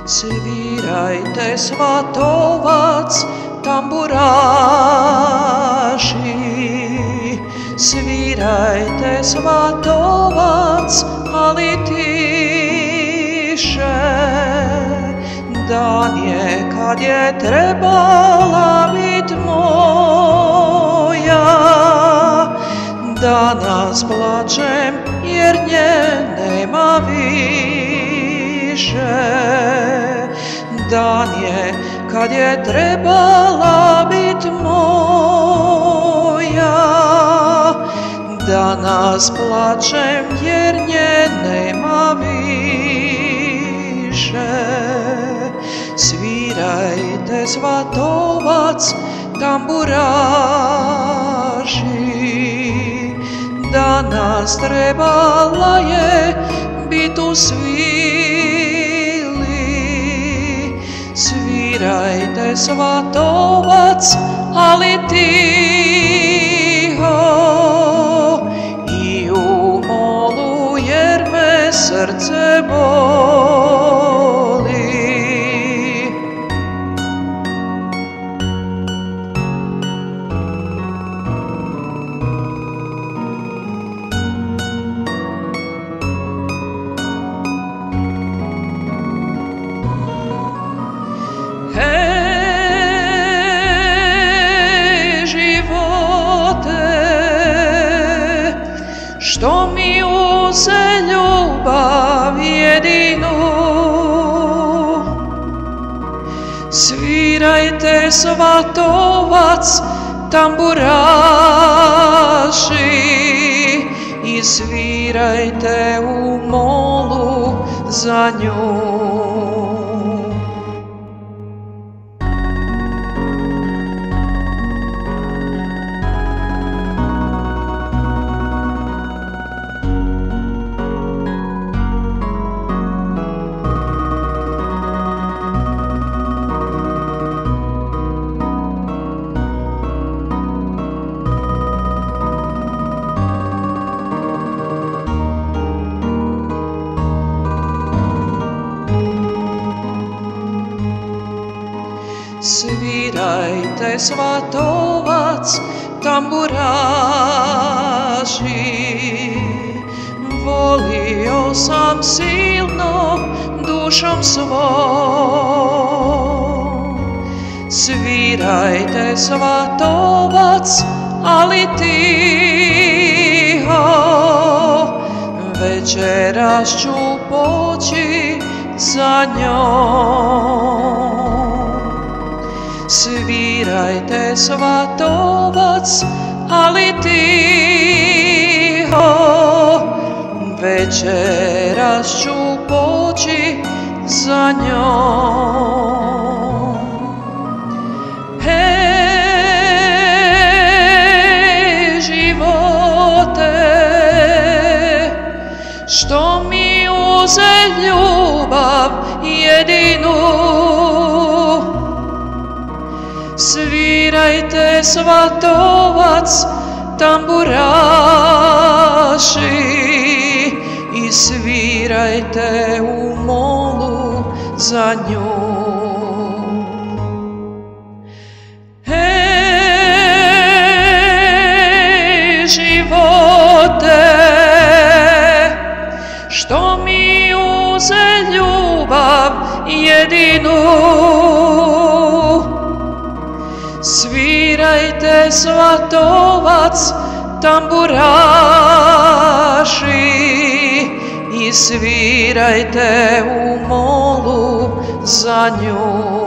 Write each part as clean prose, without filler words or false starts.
Svirajte svatovac, tamburaši, svirajte svatovac, ali tiše. Dan je kad je trebala bit moja, danas plačem jer nje nema više. Dan je kad je trebala bit moja, danas plačem jer nje nema više. Svirajte svatovac, tamburaši, danas trebala je bit u svili. Svirajte svatovac, ali tiho i u molu jer me srce boli. Što mi uze ljubav jedinu, svirajte svatovac, tamburaši, i svirajte u molu za nju. Svirajte svatovac, tamburaši, volio sam silno dušom svom. Svirajte svatovac, ali tiho, večeras ću poći za njom. Svirajte svatovac, ali tiho, večeras ću poći za njom. Hej, živote, što mi uze ljubav jedinu, svirajte svatovac, tamburaši, i svirajte u molu za nju. Hej, živote, što mi uze ljubav jedinu, svirajte svatovac, tamburaši, i svirajte u molu za nju.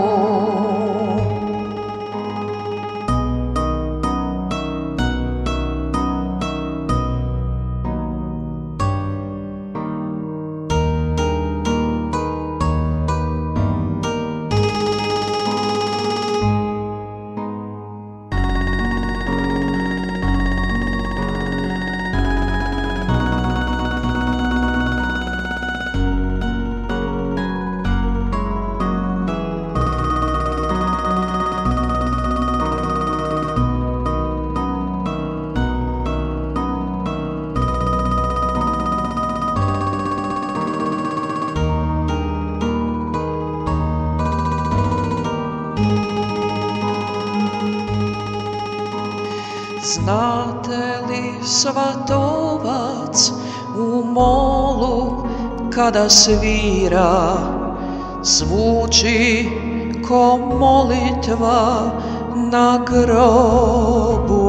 Znate li svatovac u molu kada svira, zvuči ko molitva na grobu?